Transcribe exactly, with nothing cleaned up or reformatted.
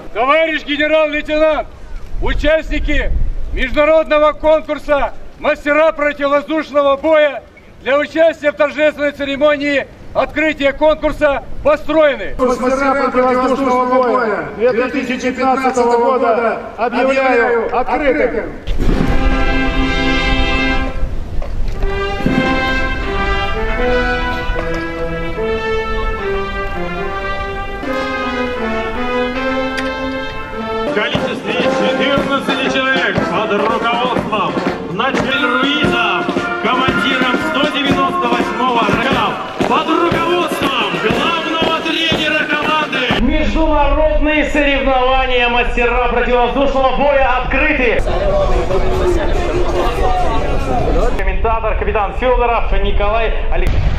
Товарищ генерал-лейтенант, участники международного конкурса «Мастера противовоздушного боя» для участия в торжественной церемонии открытия конкурса построены. Мастера противовоздушного боя две тысячи пятнадцатого года объявляю открытым. В количестве четырнадцати человек под руководством началь Руиза, командиром сто девяносто восьмого РК, под руководством главного тренера команды. Международные соревнования мастера противовоздушного боя открыты. Комментатор, капитан Федоров Николай Алексеевич.